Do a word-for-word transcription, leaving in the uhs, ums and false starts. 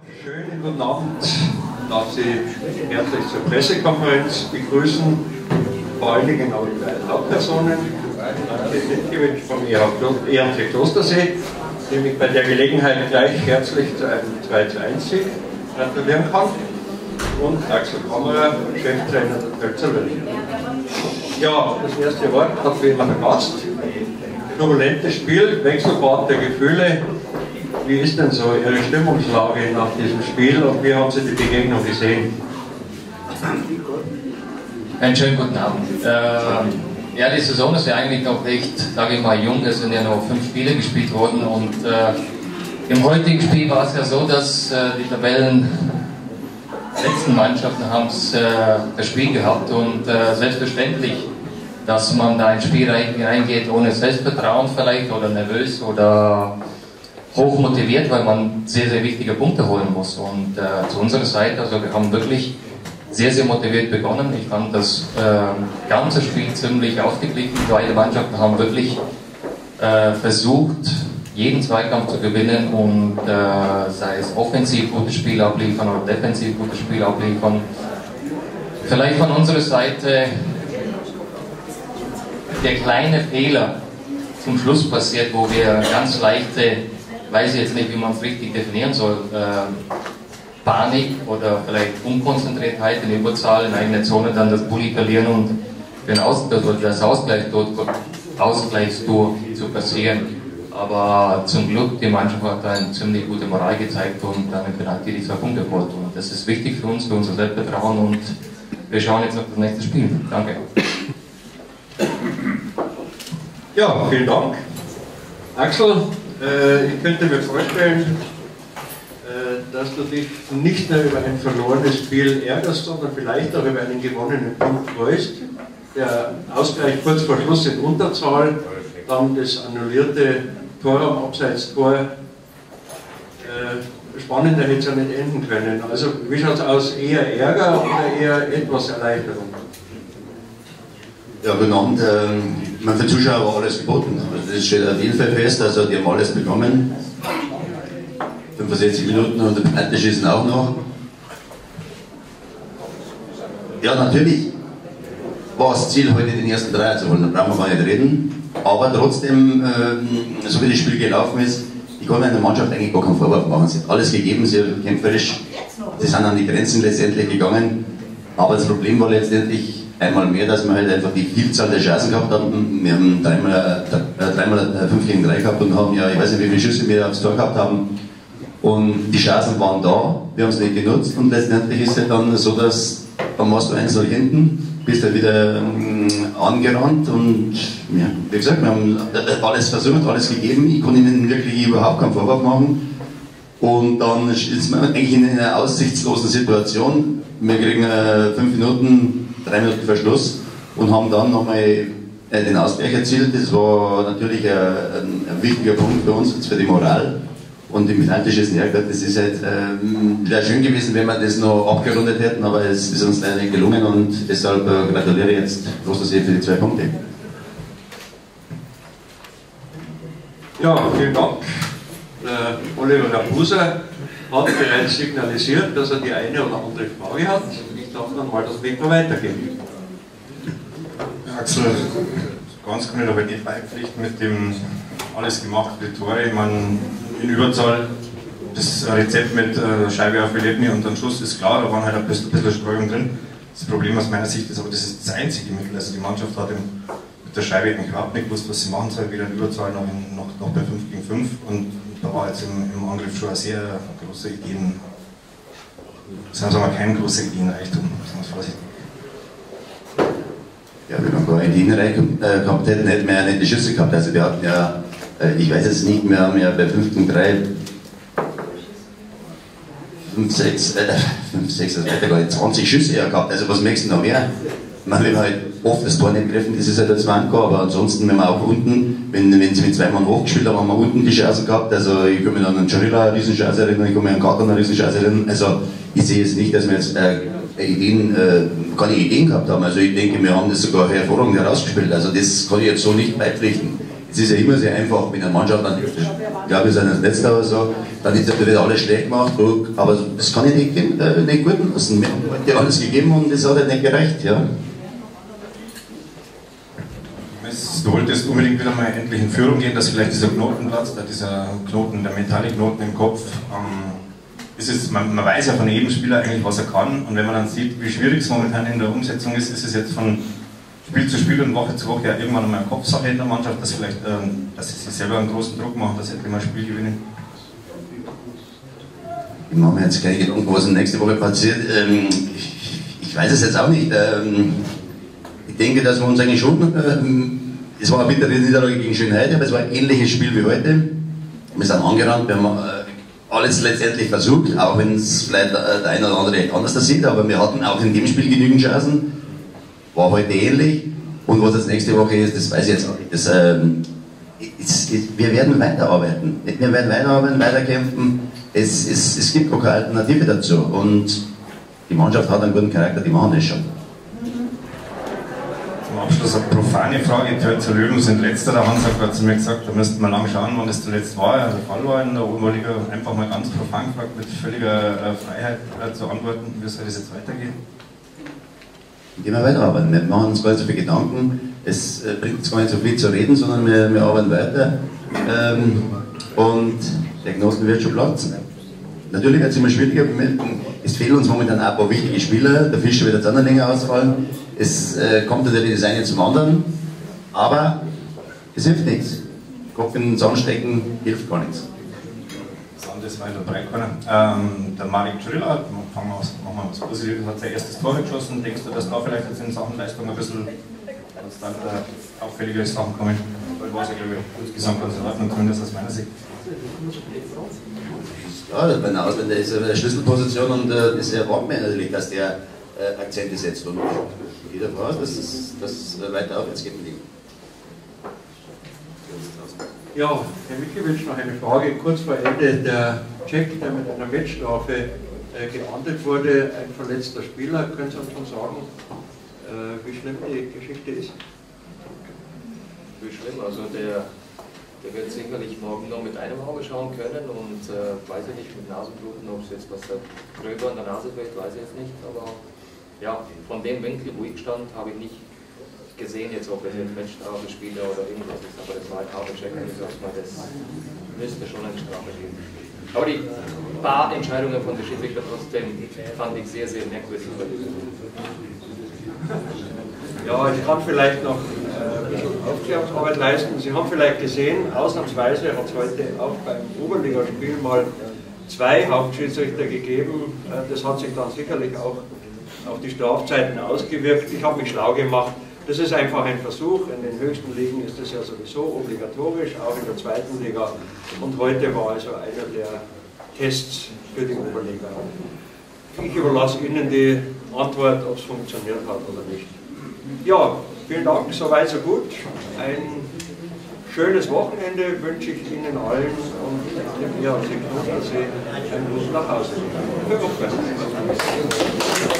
Schönen guten Abend. Ich darf Sie herzlich zur Pressekonferenz begrüßen, vor allen Dingen auch die beiden Hauptpersonen, Antje Detkiewicz vom E H C Klostersee, die mich bei der Gelegenheit gleich herzlich zu einem zwei zu eins Sieg gratulieren kann, und Axel Kammerer, Cheftrainer der Tölzer Löwen. Ja, das erste Wort hat wie immer der Gast. Turbulentes Spiel, Wechselbad der Gefühle. Wie ist denn so Ihre Stimmungslage nach diesem Spiel und wie haben Sie die Begegnung gesehen? Einen schönen guten Abend. Äh, ja, die Saison ist ja eigentlich noch recht, sage ich mal, jung. Es sind ja noch fünf Spiele gespielt worden und äh, im heutigen Spiel war es ja so, dass äh, die Tabellen letzten Mannschaften haben es äh, das Spiel gehabt und äh, selbstverständlich, dass man da ins Spiel reingeht ohne Selbstvertrauen vielleicht oder nervös oder hoch motiviert, weil man sehr, sehr wichtige Punkte holen muss. Und äh, zu unserer Seite, also wir haben wirklich sehr, sehr motiviert begonnen. Ich fand das äh, ganze Spiel ziemlich ausgeglichen. Beide Mannschaften haben wirklich äh, versucht, jeden Zweikampf zu gewinnen und äh, sei es offensiv gutes Spiel abliefern oder defensiv gutes Spiel abliefern. Vielleicht von unserer Seite der kleine Fehler zum Schluss passiert, wo wir ganz leichte, weiß ich jetzt nicht, wie man es richtig definieren soll, äh, Panik oder vielleicht Unkonzentriertheit in Überzahl in eigener Zone, dann das Bulli verlieren und den Aus, das Ausgleichstor, Ausgleichstor zu passieren. Aber zum Glück, die Mannschaft hat eine ziemlich gute Moral gezeigt und dann im Penalty die zwei Punkte geholt. Und das ist wichtig für uns, für unser Selbstvertrauen, und wir schauen jetzt auf das nächste Spiel. Danke. Ja, vielen Dank. Axel, äh, ich könnte mir vorstellen, äh, dass du dich nicht nur über ein verlorenes Spiel ärgerst, sondern vielleicht auch über einen gewonnenen Punkt freust. Der Ausgleich kurz vor Schluss in Unterzahl, dann das annullierte Tor am Abseitstor. Äh, spannender hätte es ja nicht enden können. Also wie schaut es aus? Eher Ärger oder eher etwas Erleichterung? Ja, guten Abend. Ähm, man, für Zuschauer war alles geboten. Also das steht auf jeden Fall fest. Also die haben alles bekommen. fünfundsechzig Minuten und der Penalty schießen auch noch. Ja, natürlich war das Ziel, heute den ersten Dreier zu holen. Da brauchen wir gar nicht reden. Aber trotzdem, äh, so wie das Spiel gelaufen ist, ich kann in der Mannschaft eigentlich gar keinen Vorwurf machen. Sie hat alles gegeben, sie haben kämpferisch, sie sind an die Grenzen letztendlich gegangen. Aber das Problem war letztendlich einmal mehr, dass wir halt einfach die Vielzahl der Chancen gehabt haben. Wir haben dreimal, äh, dreimal fünf gegen drei gehabt und haben ja, ich weiß nicht, wie viele Schüsse wir aufs Tor gehabt haben. Und die Chancen waren da, wir haben es nicht genutzt. Und letztendlich ist es dann so, dass dann warst du eins null hinten, bist dann wieder ähm, angerannt und ja, wie gesagt, wir haben alles versucht, alles gegeben. Ich konnte ihnen wirklich überhaupt keinen Vorwurf machen. Und dann ist man eigentlich in einer aussichtslosen Situation. Wir kriegen äh, fünf Minuten, drei Minuten Verschluss und haben dann nochmal äh, den Ausgleich erzielt. Das war natürlich äh, ein, ein wichtiger Punkt für uns, für die Moral. Und im Penalty-Schießen, ja, das ist halt, äh, wäre schön gewesen, wenn wir das noch abgerundet hätten, aber es ist uns leider nicht gelungen und deshalb äh, gratuliere ich jetzt Klostersee für die zwei Punkte. Ja, vielen Dank. Äh, Oliver Rabuser hat bereits signalisiert, dass er die eine oder andere Frage hat. Ich darf dann mal das Mikro weitergeben. Axel, ganz kann ich aber nicht beipflichten mit dem alles gemacht, die Tore. Ich meine, in Überzahl, das Rezept mit äh, Scheibe auf Velebny und dann Schuss ist klar, da waren halt ein bisschen, ein bisschen Streuung drin. Das Problem aus meiner Sicht ist aber, das ist das einzige Mittel. Also die Mannschaft hat im, mit der Scheibe eigentlich überhaupt nicht gewusst, was sie machen soll, weder in Überzahl noch, in, noch, noch bei fünf gegen fünf. Und da war jetzt im, im Angriff schon eine sehr große Ideen. Sagen wir mal, kein großer Ideenreichtum, sagen wir es vorsichtig. Ja, wenn wir gar Ideenreich äh, gehabt hätten, hätten wir ja nicht die Schüsse gehabt. Also wir hatten ja, äh, ich weiß es nicht, wir haben ja bei fünf gegen drei fünf, sechs, äh, fünf, sechs, also gar nicht zwanzig Schüsse ja gehabt. Also was möchtest du noch mehr? Man will halt oft das Tor nicht treffen, das ist halt das Manko, aber ansonsten, wenn wir auch unten, wenn, wenn sie mit zwei Mann hochgespielt haben, haben wir unten die Chance gehabt. Also ich kann mich an einen Jarilla eine Riesenchance erinnern, ich kann mich an Garten eine Riesenchance erinnern. Also ich sehe jetzt nicht, dass wir jetzt äh, Ideen, äh, keine Ideen gehabt haben. Also ich denke, wir haben das sogar hervorragend herausgespielt. Also das kann ich jetzt so nicht beipflichten. Es ist ja immer sehr einfach, wenn eine Mannschaft an ich glaube, wir sind das letzte oder so, dann ist natürlich alles schlecht gemacht, aber das kann ich nicht, äh, nicht gut lassen. Wir haben heute alles gegeben und das hat halt nicht gereicht. Ja. Du wolltest unbedingt wieder mal endlich in Führung gehen, dass vielleicht dieser Knoten platzt, dieser Knoten, der mentale Knoten im Kopf. Ähm, ist es, man, man weiß ja von jedem Spieler eigentlich, was er kann, und wenn man dann sieht, wie schwierig es momentan in der Umsetzung ist, ist es jetzt von Spiel zu Spiel und Woche zu Woche ja irgendwann einmal eine Kopfsache in der Mannschaft, dass vielleicht, ähm, dass sie sich selber einen großen Druck machen, dass sie endlich mal ein Spiel gewinnen. Ich mache mir jetzt keine Gedanken, was nächste Woche passiert. Ähm, ich, ich weiß es jetzt auch nicht. Ähm, ich denke, dass wir uns eigentlich schon, ähm, es war eine bittere Niederlage gegen Schönheide, aber es war ein ähnliches Spiel wie heute. Wir sind angerannt, wir haben äh, alles letztendlich versucht, auch wenn es vielleicht äh, der eine oder andere anders das sieht, aber wir hatten auch in dem Spiel genügend Chancen. War heute ähnlich. Und was das nächste Woche ist, das weiß ich jetzt auch nicht. Das, ähm, es, es, wir werden weiterarbeiten. Wir werden weiterarbeiten, weiterkämpfen. Es, es, es gibt keine Alternative dazu. Und die Mannschaft hat einen guten Charakter, die machen das schon. Zum Abschluss eine profane Frage. Die Tölzer Löwen sind letzter. Der Hans hat zu mir gesagt, da müssten wir lang schauen, wann das zuletzt war. Der Fall war in der Oberliga. Einfach mal ganz profan gefragt, mit völliger äh, Freiheit äh, zu antworten. Wie soll das jetzt weitergehen? Gehen wir weiterarbeiten. Wir machen uns gar nicht so viel Gedanken. Es äh, bringt uns gar nicht so viel zu reden, sondern wir, wir arbeiten weiter. Ähm, und der Knoten wird schon platzen. Natürlich wird es immer schwieriger. Es fehlen uns momentan auch ein paar wichtige Spieler. Der Fischer wird jetzt auch noch länger ausfallen. Es äh, kommt natürlich das eine zum anderen. Aber es hilft nichts. Kopf in den Sand stecken hilft gar nichts. Das war in der Breitkorner. Ähm, der Marek Czurila, fangen wir aus, machen wir was Positives, hat sein erstes Tor geschossen. Denkst du, dass da vielleicht jetzt in Sachen Leistung ein bisschen konstant äh, auffälligere Sachen kommen? Weil war es ja, glaube ich, insgesamt ganz in Ordnung, zumindest aus meiner Sicht. Ja, bei einem Ausländer ist er eine Schlüsselposition und äh, das erwarten wir natürlich, dass der äh, Akzente setzt. Und ich gehe davon aus, dass es dass weiter aufwärts geht mit ihm. Ja, Herr Mikiewicz, noch eine Frage. Kurz vor Ende, der Czech, der mit einer Matchstrafe äh, geahndet wurde, ein verletzter Spieler. Können Sie uns schon sagen, äh, wie schlimm die Geschichte ist? Wie schlimm, also der, der wird sicherlich morgen noch mit einem Auge schauen können und äh, weiß ich nicht, mit Nasenbluten, ob es jetzt was da gröber an der Nase wird, weiß ich jetzt nicht, aber ja, von dem Winkel, wo ich stand, habe ich nicht gesehen, jetzt ob er jetzt Matchstrafe Spieler oder irgendwas ist, aber das war ein harter Check, ich sag's mal, das müsste schon eine Strafe geben. Aber die paar Entscheidungen von der Schiedsrichter trotzdem fand ich sehr, sehr merkwürdig. Ja, ich kann vielleicht noch äh, ein bisschen Aufklärungsarbeit leisten. Sie haben vielleicht gesehen, ausnahmsweise hat es heute auch beim Oberligaspiel mal zwei Hauptschiedsrichter gegeben. Äh, das hat sich dann sicherlich auch auf die Strafzeiten ausgewirkt. Ich habe mich schlau gemacht. Das ist einfach ein Versuch. In den höchsten Ligen ist das ja sowieso obligatorisch, auch in der zweiten Liga. Und heute war also einer der Tests für die Oberliga. Ich überlasse Ihnen die Antwort, ob es funktioniert hat oder nicht. Ja, vielen Dank, soweit so gut. Ein schönes Wochenende wünsche ich Ihnen allen und dem E H C Knotersee einen Gruß nach Hause.